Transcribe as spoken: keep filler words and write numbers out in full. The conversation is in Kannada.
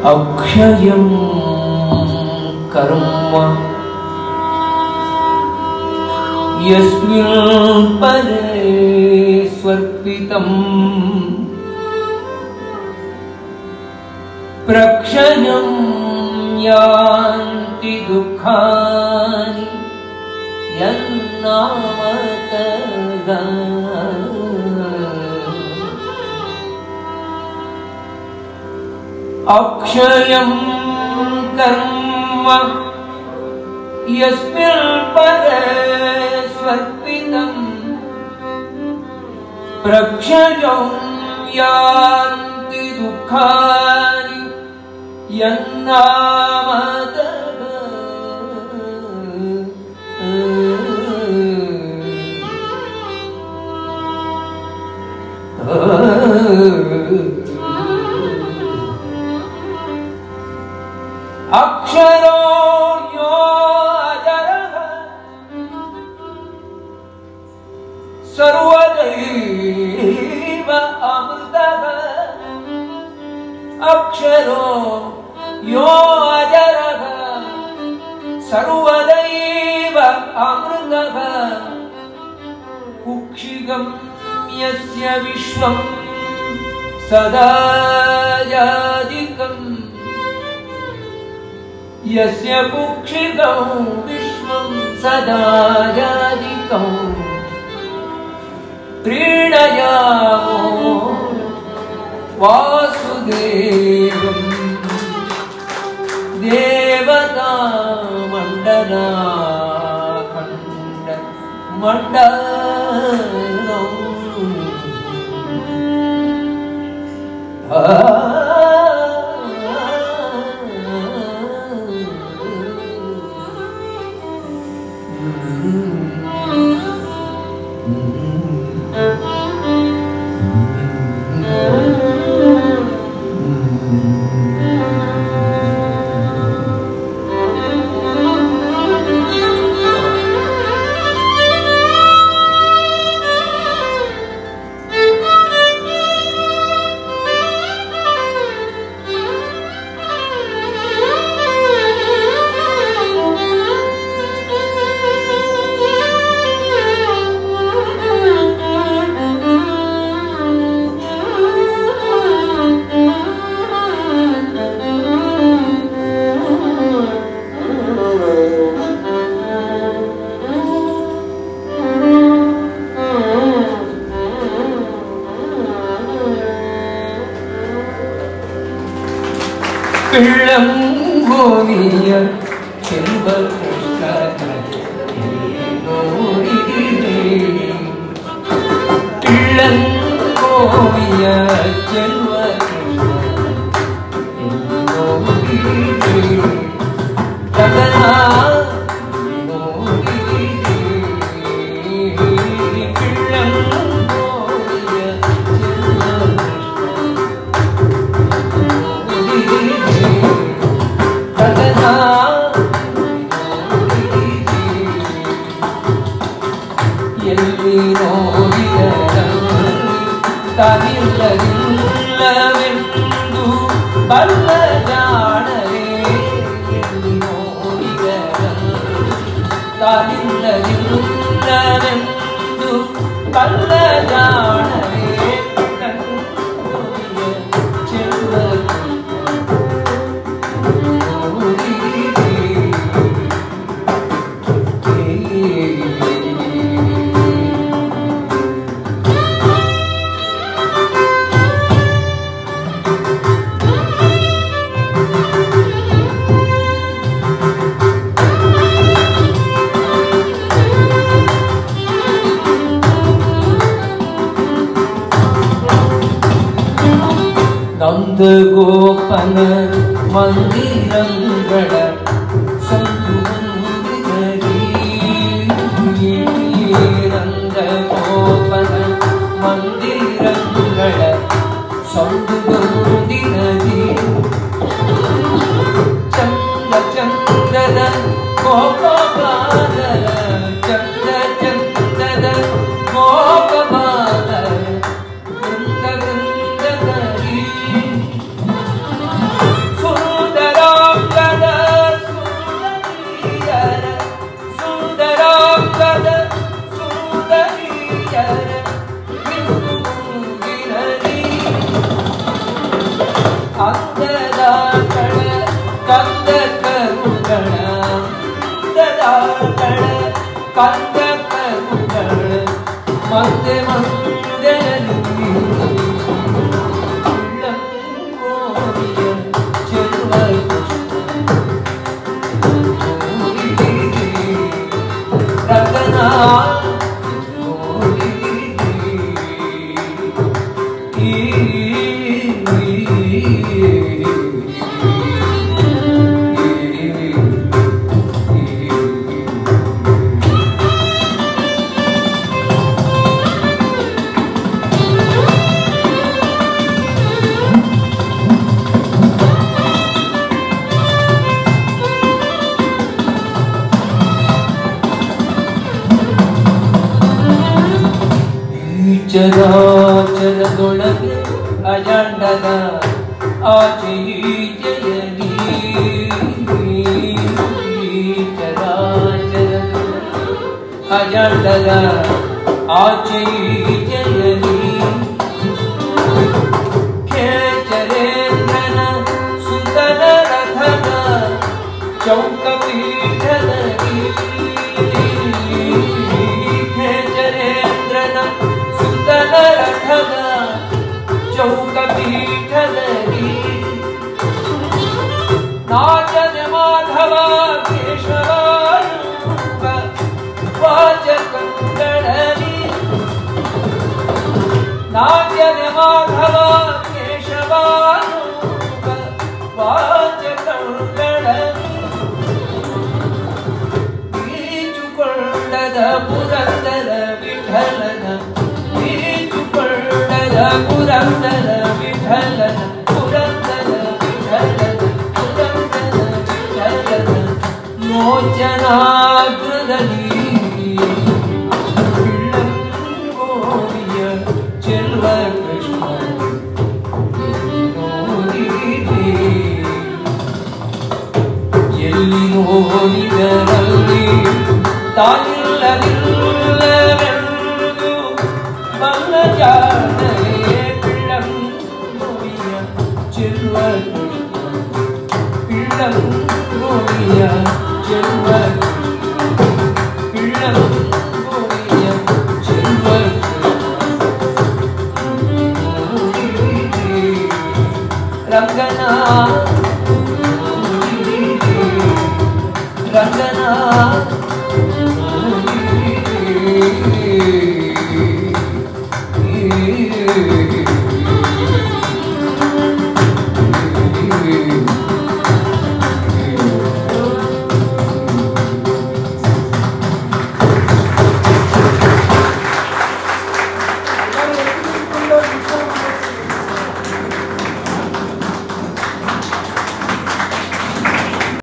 अक्षयं कर्म यस्मिन् परे स्वर्पितं प्रक्षयं यान्ति दुःखानि यन्नामतः अक्षयं कर्म यस्मिन् परे स्वर्पितं प्रक्षयं यान्ति दुःखानि यन्नामतः अक्षरो यो अजरः सर्वदैव अमृतः अक्षरो यो अजरः सर्वदैव अमृतः कुक्षिगं यस्य विश्वं सदा जादिकम् यस्य कुक्षिगं विश्वं सदा जादिकं प्रीणयामो वासुदेवं देवतामण्डलाखण्ड मण्डलम् Goviya Chelva Krishna Illam Goviya Chelva Krishna Tagana Tavillavendhu Ballajanare Tavillavendhu Ballajanare Nandagopana mandirangala sandhuvandigari Nandagopana mandirangala sandhuvandigari Chanda chandada gopavadara Chanda chandada gopavadara Vrinda vrinda gari ಕಂದ ಕರುಗಳ ಮಂದೆ ಮಂದೆಯಲ್ಲಿ ಇಳಂಗೋಡಿಯ ಚೆಲುವ ರತನ ಚರಾಚರದೊಳಗೆ ಅಜಾಂಡದ ಆಚೆ ಈಚೆಯಲಿ ಚರಾಚರದೊಳಗೆ ಅಜಾಂಡದ ಆಚೆ ಈಚೆಯಲಿ ಖೇಚರೇಂದ್ರನ ಸುಂದರ ರಥದ ಚೌಕಪೀಠದಲ್ಲಿ ಖೇಚರೇಂದ್ರನ ರಥದ ಚೌಕಪೀಠದಲ್ಲಿ ನಾಚದ ಮಾಧವ ಕೇಶವಾನುಗ ವಾಚಕಂಗಳಲ್ಲಿ ನಾಚದ ಮಾಧವ ಕೇಶವಾನುಗ ವಾಚಕಂಗಳಲ್ಲಿ ಈಚುಕೊಂಡದ ಪುರಂದರ ವಿಠಲನ ಪುರಂದರ ವಿಠಲನ ಪುರಂದರ ವಿಠಲನ ಪುರಂದರ ವಿಠಲನ ಮೋಚನಾಗ್ರದಲ್ಲಿ ಇಳಂಗೋಡಿಯ ಚೆಲುವ ಕೃಷ್ಣ ಎಲ್ಲಿ ನೋಡಿದರಲ್ಲಿ ತಾನಿಲ್ಲದಿಲ್ಲವೆಂದು ಮಲ್ಲ ಜಾಣೆ ಪಿಳ್ಳಂಗೋಡಿಯ ಚೆಲುವ ಪಿಳ್ಳಂಗೋಡಿಯ ಚೆಲುವ ಪಿಳ್ಳಂಗೋಡಿಯ ಚೆಲುವ ರಂಗನ ರಂಗನ